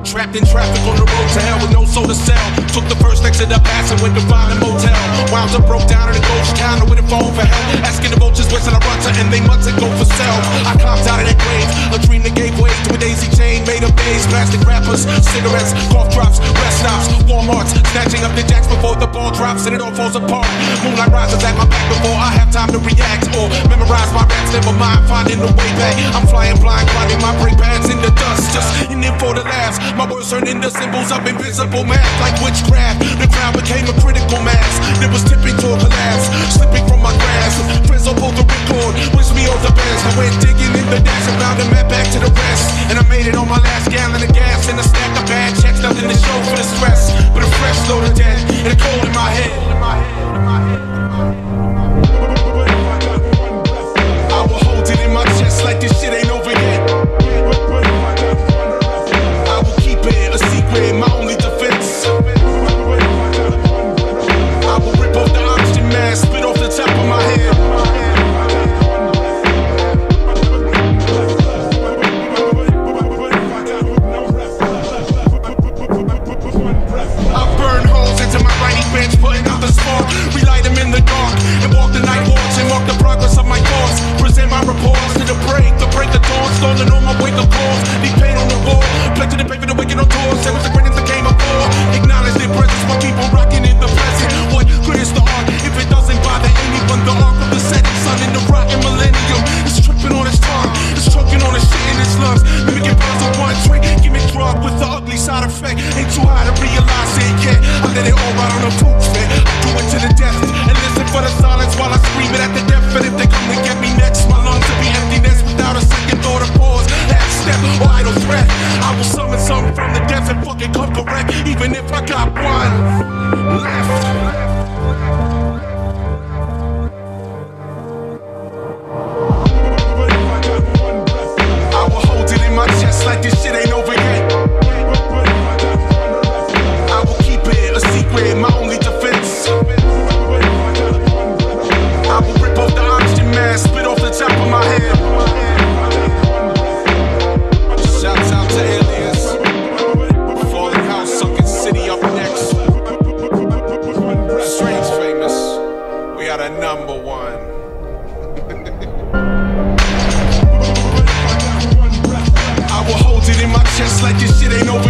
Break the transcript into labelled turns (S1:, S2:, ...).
S1: Trapped in traffic on the road to hell with no soul to sell. Took the first exit up ass and went to find a motel. Wound up broke down in a ghost counter with a phone for help. Asking the vultures where should I run to, and they must go for sale. I climbed out of that grave, a dream that gave way to a daisy chain made of days. Plastic wrappers, cigarettes, cough drops, rest stops, Walmarts, snatching up the jacks before the ball drops and it all falls apart. Moonlight rises at my back before I have time to react or memorize my raps. Never mind finding the way back. I'm flying blind, climbing my brake pads in the dust, just in it for the laughs. My words turned into symbols of invisible math, like witchcraft. The crowd became a critical mass. It was tipping toward collapse, slipping from my grasp. Frizzle pulled the record, wish me all the best. I went digging in the dash and found a map back to the rest. And I made it on my last gallon of gas and a stack of bad checks. Nothing to show for the stress, but a fresh load of debt and a cold in my head. I will hold it in my chest like this shit ain't over yet. I will keep it a secret, my only defense. I will rip off the oxygen mask, spit off the top of my head. I burn holes into my writing bench, putting out the spark. Relight them in the dark and walk the night walks and mark the progress of my thoughts. Present my reports to the break of dawn. Stolen all my wake-up calls, leave pain on the wall. Pledge to the paper, the wicked on tour. Say what's the greatest that came before. Acknowledge their presence while people rocking in the present. What good is the art if it doesn't bother anyone? The arc of the setting sun in the rotten millennium is tripping on its tongue, it's choking on the shit in its lungs. Mimicking buzz on one trick, give me drug with the ugly side effect. Ain't too high to realize it yet. I let it all ride on the food spit. I do it to the death and listen for the silence while I scream it at the death. And if they come to get me next, my lungs will be emptiness without a second thought or pause. Half step or idle threat, I will summon something from the depths and fucking come correct. Even if I got one left. I will hold it in my chest like this shit ain't over yet. I will keep it a secret, my only defense. I will rip off the oxygen mask, spit off the top of my head. Shouts out to Alias, Falling House, Sunken City up next. Strange famous, we are the number one. I will hold it in my chest like this shit ain't over